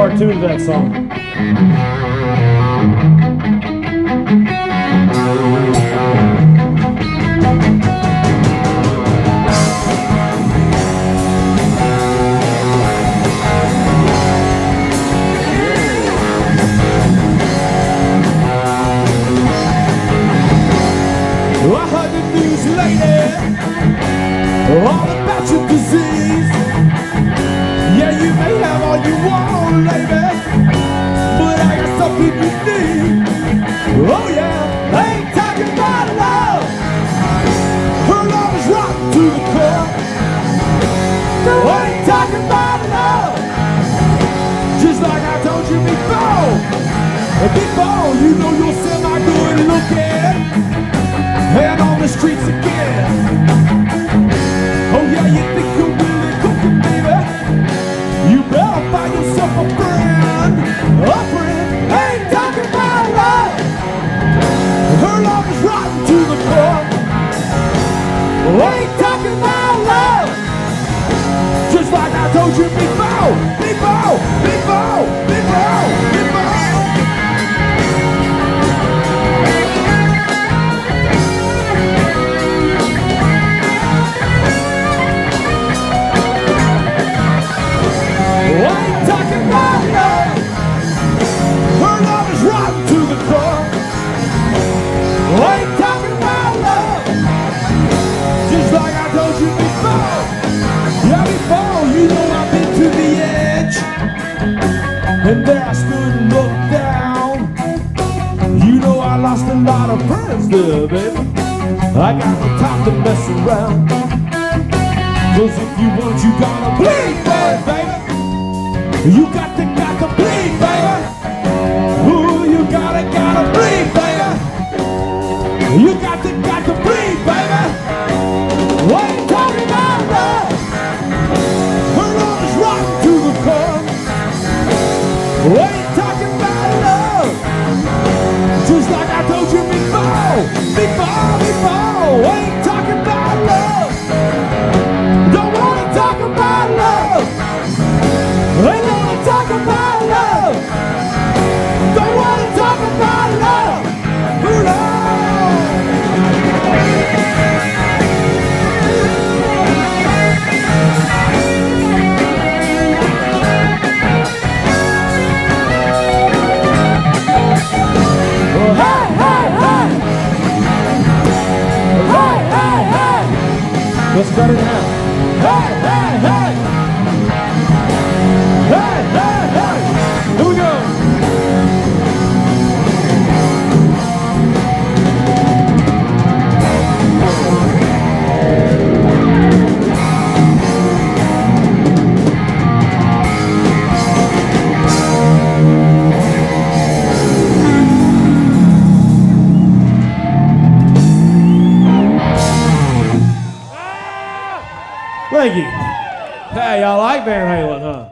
part 2 to that song. I heard the news lately, all about your disease. Yeah, you may have all you want, lady, but I got something you need. Oh yeah, I ain't talking about love. Her love is rotten to the core. No, I ain't talking about love. Just like I told you before. Before, you know you're semi-good looking and on the streets again. Oh yeah, you think you're really cooking, baby? You better find yourself a friend. A friend. I ain't talking about love. Her love is rotten to the core. I ain't talking about love. Just like I told you before. Before. I ain't talking about love. Her love is rotten to the core. I ain't talking about love. Just like I told you before. Yeah, before, you know I've been to the edge, and there I stood and looked down. You know I lost a lot of friends there, baby. I got the time to mess around. 'Cause if you want, you gotta bleed for it, baby. You got to bleed, baby. Ooh, you gotta bleed, baby. You got to bleed, baby. I ain't talking about love. Her love is rotten to the core. I ain't talking about love. Just like I told you before. I ain't talking about love. Don't wanna talk about love. Ain't wanna talk about love. Don't wanna talk about love. Hey. Let's cut it now. Hey. Here we go. Thank you. Hey, y'all like Van Halen, huh?